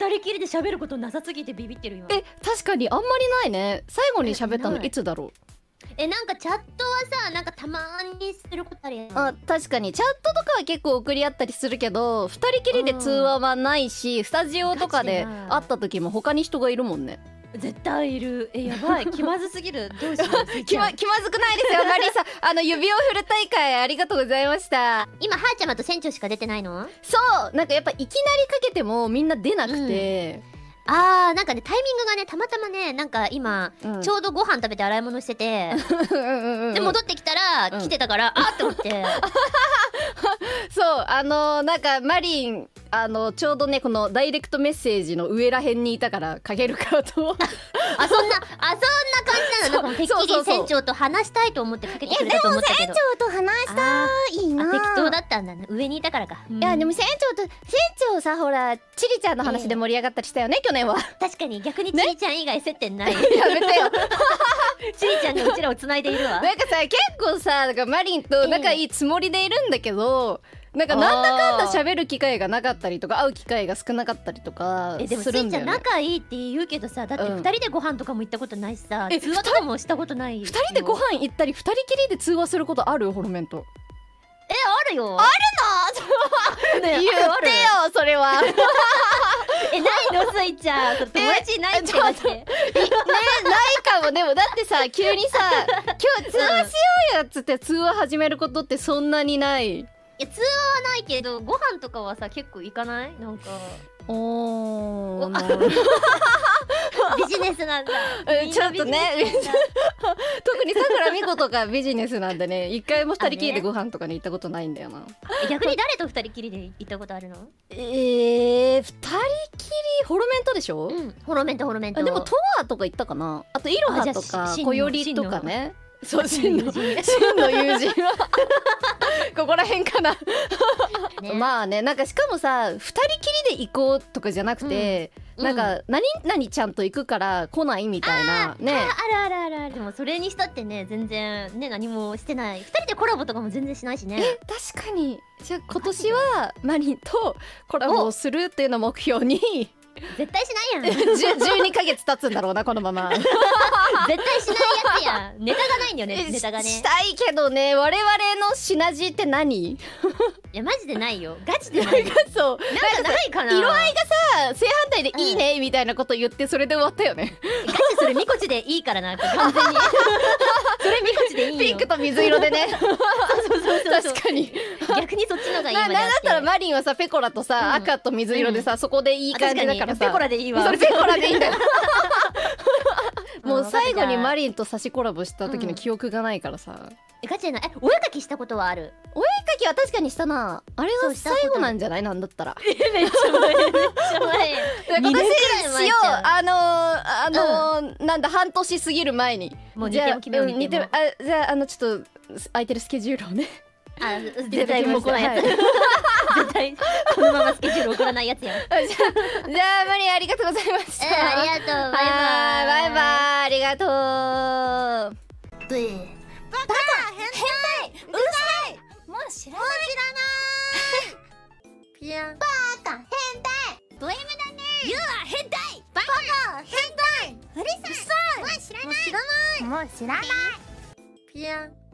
人きりで喋ることなさすぎてビビってる今。 確かにあんまりないね。最後に喋ったのいつだろう。 なんかチャットはさ、なんかたまにすることあるやん。 あ、確かにチャットとかは結構送り合ったりするけど、二人きりで通話はないし、スタジオとかで会った時も他に人がいるもんね。 絶対いる。やばい、気まずすぎる。どうしよう。 気まずくないですよ。マリーさん、指を振る大会ありがとうございました。 今はーちゃまと船長しか出てないの？ そう、なんかやっぱいきなりかけてもみんな出なくて、 なんかね、タイミングがね、たまたまね、なんか今、ちょうどご飯食べて洗い物しててで戻ってきたら来てたから、あっって思ってそう、なんかマリンちょうどねこのダイレクトメッセージの上らへんにいたからかけるかとそんな感じなの。なんかてっきり船長と話したいと思ってかけてくれたと思ったけど。 船長と話したいな。 適当だったんだね。上にいたからか。 いやでも船長さ、ほらチリちゃんの話で盛り上がったりしたよね、去年は。 確かに逆にチリちゃん以外接点ない。 やめてよ。 チリちゃんがうちらを繋いでいるわ。 なんかさ、結構さ、なんかマリンと仲いいつもりでいるんだけど、なんかなんだかんだ喋る機会がなかったりとか会う機会が少なかったりとかするんだよね。 でもスイちゃん仲いいって言うけどさ、だって2人でご飯とかも行ったことないしさ、通話とかもしたことない。 2人でご飯行ったり2人きりで通話することある？ホロメンと。 あるよ。 あるの？言ってよそれは。 ないのスイちゃん。友達いないってだって。 ね、ないかも。でもだってさ、急にさ今日通話しようよっつって通話始めることってそんなにない。 いや通話はないけどご飯とかはさ結構行かない？なんかビジネスなんだ。 ちょっとね特にさくらみことかビジネスなんでね、一回も二人きりでご飯とかに行ったことないんだよな。 逆に誰と二人きりで行ったことあるの？ 二人きりホロメントでしょ？ ホロメント。 でもトワとか行ったかな。あとイロハとか小よりとかね。そう、真の友人はここら辺かな。まあね、なんかしかもさ、二人きりで行こうとかじゃなくて、なんか何々ちゃんと行くから来ないみたいなね。 ある。でもそれにしたってね、全然ね何もしてない。二人でコラボとかも全然しないしね。 確かに。じゃあ今年はマリンとコラボをするっていうのを目標に。 絶対しないやん。 12ヶ月経つんだろうなこのまま。 絶対しないやつやん。ネタがないんだよね。ネタがね。 したいけどね、我々のシナジーって何？ いやマジでないよ。ガチでない。 そう。 なんかないかな。 色合いがさ、正反対でいいねみたいなこと言ってそれで終わったよね。 ガチそれミコチでいいからな。完全に。それミコチでいいよ。 ピンクと水色でね。 そう確かに。 逆にそっちのがいいわ。 なんだったらマリンはさペコラとさ赤と水色でさそこでいい感じだからさ。 ペコラでいいわ。 それペコラでいいんだよ。もう最後にマリンと差しコラボした時の記憶がないからさ。 ガチでない。お絵描きしたことはある？ お絵描きは確かにしたな。あれは最後なんじゃない？なんだったら。 めっちゃ前。 今年しよう。なんだ半年過ぎる前に。 もう日程も決めよう。日程も。 じゃあちょっと空いてるスケジュールをね。 絶対もう来ないやつ。絶対このままスケジュール送らないやつやん。じゃあマリンありがとうございました。 ありがとう。バイバイ。 ありがとう。 バカ変態うるさい。もう知らないピアンバカ変態ド M だね。ユーは変態バカ変態うるさい。もう知らないピアン